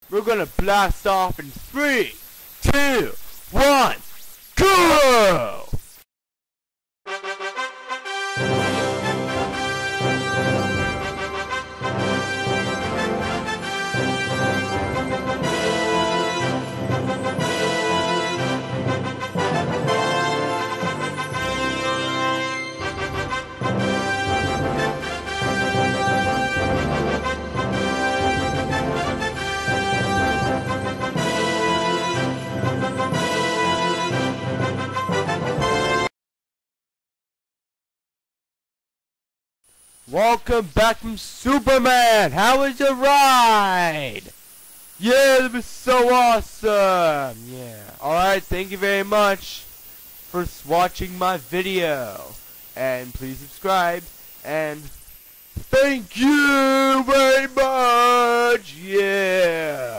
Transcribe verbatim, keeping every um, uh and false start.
We're gonna blast off in three, two, one, go! Welcome back from Superman! How was your ride? Yeah, that was so awesome! Yeah. Alright, thank you very much for watching my video. And please subscribe. And thank you very much! Yeah!